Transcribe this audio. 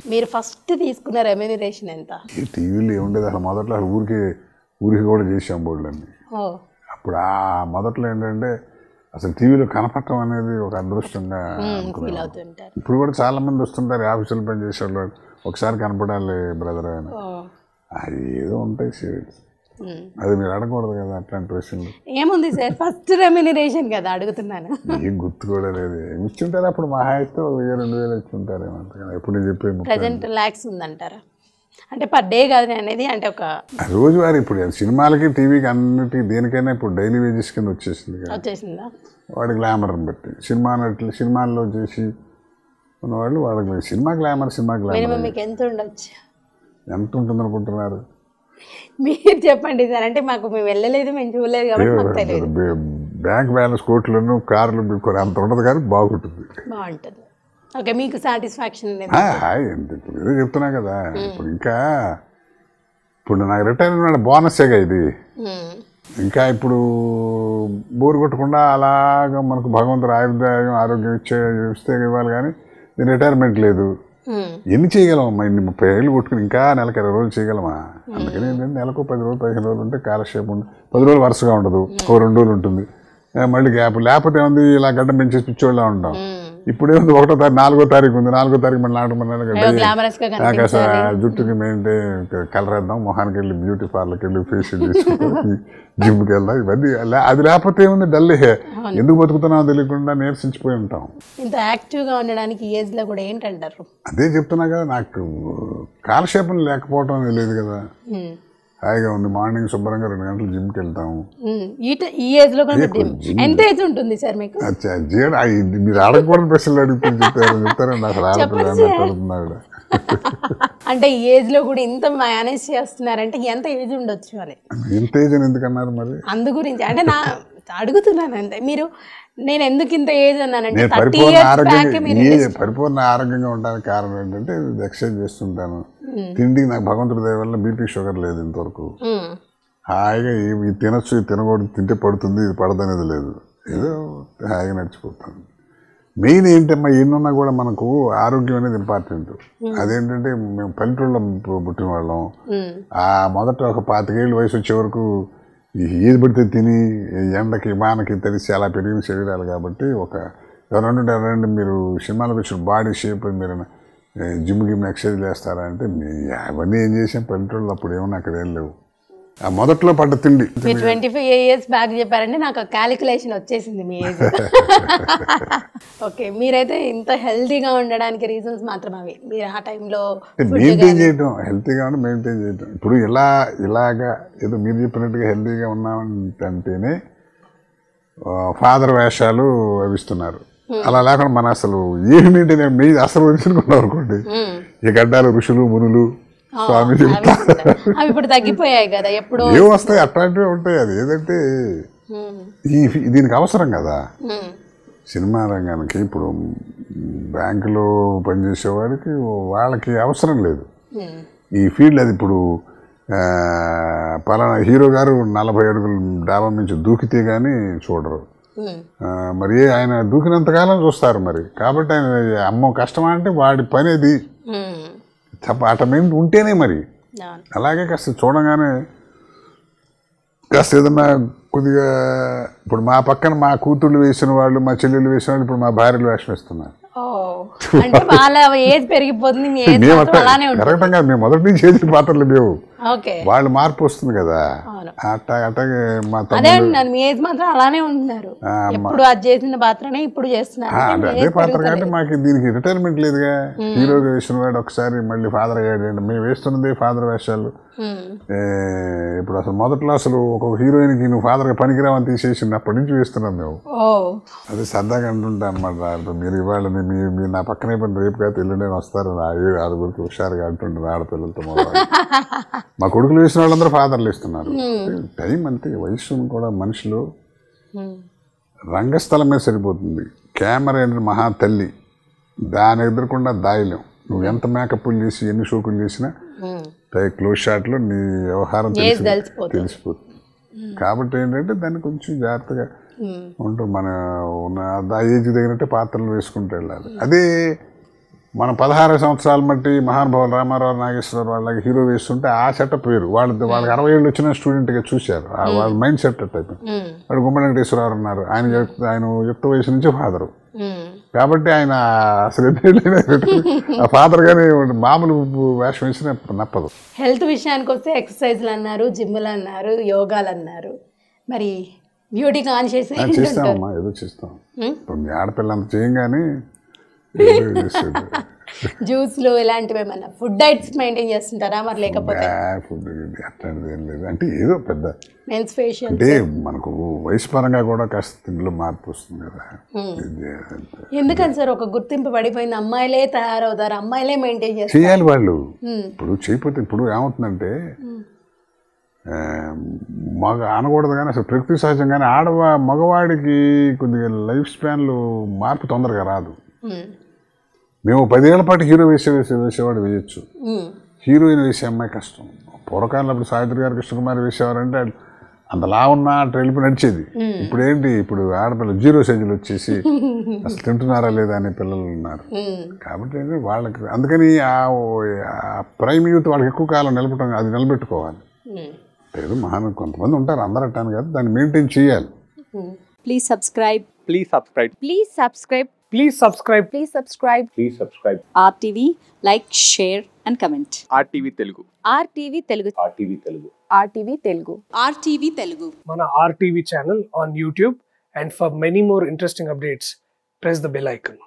మీరు ఫస్ట్ తీసుకున్న రెమ్యూనరేషన్ ఎంత? ఈ టీవీలో ఏముండేది అసలు మొదట్లో అసలు ఊరికి కూడా చేసాం బోర్డులన్నీ. అప్పుడు ఆ మొదట్లో ఏంటంటే అసలు టీవీలో కనపడటం అనేది ఒక అదృష్టంగా ఇప్పుడు కూడా చాలా మంది వస్తుంటారు ఆఫీసులు పని చేసేవాళ్ళు, ఒకసారి కనపడాలి బ్రదర్ అని. అది ఏదో ఉంటాయి సీరియల్స్, అది మీరు అడగకూడదు కదా అట్లాంటి క్వశ్చన్లు. ఏముంది సార్ ఫస్ట్ రెమ్యూనరేషన్ కదా అడుగుతున్నాను. ఏం గుర్తు కూడా లేదు, ఇచ్చుంటారు అప్పుడు మహా అయితే 1000-2000 ఇచ్చుంటారు ఏమంటారు. ఎప్పుడు చెప్పే ప్రెజెంట్ lakhs ఉందంటారా? అంటే పర్ డే కాదు అనేది, అంటే ఒక రోజువారీ. ఇప్పుడు సినిమాలకి టీవీకి అన్నిటికీ దేనికైనా ఇప్పుడు డైలీ వేజెస్ కింద వచ్చేసిందా వాడి గ్లామర్ని బట్టి. సినిమాల్లో చేసి ఉన్నవాళ్ళు వాళ్ళకి సినిమా గ్లామర్ మీకు ఎంత ఉండొచ్చు? ఎంత ఉంటుంది అనుకుంటున్నారు మీరు చెప్పండి సార్. అంటే మాకు మేము వెళ్ళలేదు, మేము చూడలేదు కాబట్టి మాకు తెలియదు. బ్యాంక్ బ్యాలెన్స్ కోట్లను కార్లు అంత ఉండదు కానీ బాగుంటుంది. ఓకే, మీకు సాటిస్ఫాక్షన్ ఇదే చెప్తున్నా కదా. ఇప్పుడు ఇంకా ఇప్పుడు నాకు రిటైర్మెంట్ బోనస్సేగా ఇది. ఇంకా ఇప్పుడు బోరు కొట్టకుండా అలాగా మనకు భగవంతుడు ఆయుర్దాయం ఆరోగ్యం ఇస్తే ఇవ్వాలి, కానీ రిటైర్మెంట్ లేదు. ఎన్ని చేయగలమమ్మా? ఇన్ని 30 ఏళ్ళు కొట్టుకుని ఇంకా నెలకు 20 రోజులు చేయగలమా? అందుకని ఏంటంటే నెలకు 10 రోజులు 15 రోజులు ఉంటే కాలక్షేపం ఉంది. 10 రోజులు వరుసగా ఉండదు, 2 రోజులు ఉంటుంది, మళ్ళీ గ్యాప్. లేకపోతే ఏముంది ఇలా గడ్డ పెంచేసి పిచ్చోళ్ళ ఉంటాం. ఇప్పుడేముంది 1వ తారీఖు 4వ తారీఖు ఉంది, 4వ తారీఖు మళ్ళీ నాకు జుట్టుకి మేంటే కలర్ వేద్దాం, మొహానికి వెళ్ళి బ్యూటీ పార్లర్కి వెళ్ళి ఫేషియల్ చేసుకుంటాం, జిమ్కి వెళ్దాం. ఇవన్నీ అది లేకపోతే ఏముంది డల్. ఎందుకు బతుకుతున్నామో తెలియకుండా నీరసించిపోయి ఉంటాం. ఇంత యాక్టివ్గా ఉండడానికి ఏజ్ లో కూడా ఏంటంటారు? అదే చెప్తున్నా కదా, నాకు కాలక్షేపం లేకపోవటం లేదు కదా. హాయిగా ఉంది, మార్నింగ్ శుభ్రంగా 2 గంటలు జిమ్కి వెళ్తాము. ఈ ఏజ్ లో ఎంత ఏజ్ ఉంటుంది సార్ మీకు? మీరు అడగకూడదు ప్రశ్నలు చెప్తారండి అసలు ఆడపిల్ల. అంటే ఈ ఏజ్ లో కూడా ఇంత మేనేజ్ చేస్తున్నారంటే ఎంత ఏజ్ ఉండొచ్చు అని. ఎంత ఏజ్ అని ఎందుకన్నారు మరి? అందు గురించి అంటే నా అడుగుతున్నాను అంతే. మీరు నేను ఎందుకు ఇంత ఏజ్ అన్నానంటే పరిపూర్ణ ఆరోగ్యంగా ఉండడానికి కారణం ఏంటంటే ఎక్సర్సైజ్ చేస్తుంటాను. తిండికి నాకు భగవంతుడి దయ వల్ల బీపీ షుగర్ లేదు ఇంతవరకు. హాయిగా ఇది తినొచ్చు, ఇది తినకూడదు, తింటే పడుతుంది, ఇది పడదనేది లేదు. ఏదో హాయిగా నడిచిపోతాను. మెయిన్ ఏంటమ్మా, ఎన్నున్నా కూడా మనకు ఆరోగ్యం అనేది ఇంపార్టెంట్. అదేంటంటే మేము పల్లెటూళ్ళలో పుట్టిన వాళ్ళం. ఆ మొదట ఒక 25 ఏళ్ళ వయసు వచ్చే వరకు ఏది పడితే తిని ఎండకి వానకి తెలిసి అలా పెరిగిన శరీరాలు కాబట్టి ఎవరంటే మీరు సినిమాలకు వచ్చిన బాడీ షేప్ మీరు జిమ్ ఎక్సర్సైజ్ చేస్తారా అంటే అవన్నీ ఏం చేసాం పల్లెటూళ్ళు. అప్పుడు ఏమన్నా అక్కడ ఏం లేవు. ఆ మొదట్లో పడ్డ తిండి. 25 years బ్యాక్ చెప్పారంటే నాకు క్యాలిక్యులేషన్ వచ్చేసింది మీ ఏజ్. ఓకే, మీరైతే ఇంత హెల్తీగా ఉండడానికి రీజన్స్ మాత్రం అవి. మీరు ఆ టైంలో మెయింటైన్ చేయటం, హెల్తీగా ఉండి మెయింటైన్ చేయటం. ఇప్పుడు ఇలాగా ఏదో మీరు చెప్పినట్టుగా హెల్తీగా ఉన్నామంటేనే ఫాదర్ వేషాలు అవిస్తున్నారు. అలా లేకుండా మన అసలు ఏమి మెయింటైన్ మీ అసలు వదిలించుకున్నాం అనుకోండి, ఈ గడ్డాలు ఋషులు మునులు స్వామి ఇప్పుడు తగ్గిపోయాయి కదా. ఎప్పుడు ఏం వస్తాయి అట్లాంటివి ఉంటాయి. అది ఏదంటే దీనికి అవసరం కదా సినిమా రంగానికి. ఇప్పుడు బ్యాంకులో పనిచేసేవాడికి వాళ్ళకి అవసరం లేదు ఈ ఫీల్డ్. అది ఇప్పుడు పలానా హీరో గారు 40 అడుగులు డాబా నుంచి దూకితే కానీ చూడరు. మరి ఆయన దూకినంతకాలం చూస్తారు మరి. కాబట్టి ఆయన అమ్మో కష్టమా అంటే వాడి పని అది ఆటోమేటిక్ ఉంటేనే మరి. అలాగే కాస్త చూడగానే కాస్త ఏదన్నా కొద్దిగా ఇప్పుడు మా పక్కన మా కూతుళ్ళు వేసిన వాళ్ళు, మా చెల్లెళ్ళు వేసిన వాళ్ళు ఇప్పుడు మా భార్యలు వేషం ఇస్తున్నారు. కరెక్ట్ గా మేము మొదటి నుంచి చేసిన పాత్రలు లేవు, వాళ్ళు మార్పు వస్తుంది కదా. అట్లాగే మా అదే పాత్ర కాబట్టి మాకు దీనికి రిటైర్మెంట్ లేదుగా. హీరోగా వేసిన వాడు ఒకసారి మళ్ళీ ఫాదర్ అయ్యాడు. మేము వేస్తున్నది ఫాదర్ వేషాలు. ఇప్పుడు అసలు మొదట్లో అసలు ఒక హీరోయిన్కి నువ్వు ఫాదర్గా పనికిరావని తీసేసినప్పటి నుంచి వేస్తున్నాం మేము. అదే సరదాగా అంటుంటా అనమాట. మీరు ఇవాళ మీరు నా పక్కనే పని రేపు కాదు ఎల్లుండే వస్తారు ఆరుగురికి హుషారుగా అంటుంటారు ఆడపిల్లలతో. మా కొడుకులు వేసిన వాళ్ళందరూ ఫాదర్లు ఇస్తున్నారు. టైం అంతే, వయస్సును కూడా మనుషులు రంగస్థలం మీద సరిపోతుంది. కెమెరా ఏంటంటే మహా తల్లి, దాని ఎదురకుండా దాయలేం. నువ్వు ఎంత మేకప్లు చేసి ఎన్ని షోకులు చేసినా క్లోజ్ షాట్లో నీ వ్యవహారం తెలిసిపోతుంది. కాబట్టి ఏంటంటే దాన్ని కొంచెం జాగ్రత్తగా ఉంటూ మన ఉన్న ఆ ఏజ్ తగినట్టే పాత్రలు వేసుకుంటూ వెళ్ళాలి. అదే మనం 16 సంవత్సరాలు బట్టి మహానుభావులు రామారావు నాగేశ్వరరావు వాళ్ళకి హీరో వేస్తుంటే ఆ సెటప్ వేరు. వాళ్ళకి 60 ఏళ్ళు వచ్చిన స్టూడెంట్గా చూశారు. వాళ్ళ మైండ్ సెట్ అయిపోయింది. వాడు గుమ్మడి వెంకటేశ్వరరావు ఉన్నారు, ఆయన యుక్త వయసు నుంచి ఫాదరు కాబట్టి ఆయన అసలు ఆ ఫాదర్ గానీ మామూలు వేషం వేసిన నప్పదు. హెల్త్ విషయానికి వస్తే ఎక్సర్సైజ్లు అన్నారు, జిమ్లు అన్నారు, యోగాలు అన్నారు, మరి బ్యూటీ కాన్షియస్ చేస్తామమ్మా, ఏదో చేస్తాం. ఇప్పుడు మీ ఆడపిల్ల అంత చేయం కానీ జ్యూస్లు ఇలాంటివి ఏమన్నా ఫుడ్ డైట్స్ మెయింటైన్ చేస్తుంటారా మరి? లేకపోతే ఫుడ్ అట్లాంటిది ఏం లేదు. అంటే ఏదో పెద్ద మెన్స్ ఫేషియల్ అంటే మనకు వయసు పరంగా కూడా కాస్త తిండిలో మార్పు వస్తుంది కదా. ఎందుకని సార్ ఒక గుర్తింపు పడిపోయింది, అమ్మాయిలే తయారవుతారు, అమ్మాయిలే మెయింటైన్ చేయాలి వాళ్ళు. ఇప్పుడు చేయకపోతే ఇప్పుడు ఏమవుతుందంటే అనకూడదు కానీ అసలు ప్రకృతి సహజంగానే మగవాడికి కొద్దిగా లైఫ్ స్పాన్లు మార్పు తొందరగా రాదు. మేము 10 ఏళ్ల పాటు హీరో వేసేవాడు వేయచ్చు, హీరోయిన్ వేసే అమ్మాయి కష్టం. పూర్వకాలంలో సావిత్రి గారు కృష్ణకుమారి వేసేవారంటే అంతలా ఉన్నా అట్లా వెళ్ళి నడిచేది. ఇప్పుడు ఏంటి, ఇప్పుడు ఆడపిల్లలు 0 సైజులు వచ్చేసి అసలు తింటున్నారా లేదా అనే పిల్లలు ఉన్నారు. కాబట్టి వాళ్ళకి అందుకని ఆ ప్రైమ్ యూత్ వాళ్ళకి ఎక్కువ కాలం నిలబెట్టడం, అది నిలబెట్టుకోవాలి. లేదు కొంతమంది ఉంటారు, అందరూ అట్టాను కదా, దాన్ని మెయింటైన్ చేయాలి. Please subscribe. Please subscribe. Please subscribe. Please subscribe. Please subscribe. Please subscribe. RTV, like, share and comment. RTV Telugu. RTV Telugu. RTV Telugu. RTV Telugu. RTV Telugu. Mana RTV channel on YouTube, and for many more interesting updates, press the bell icon.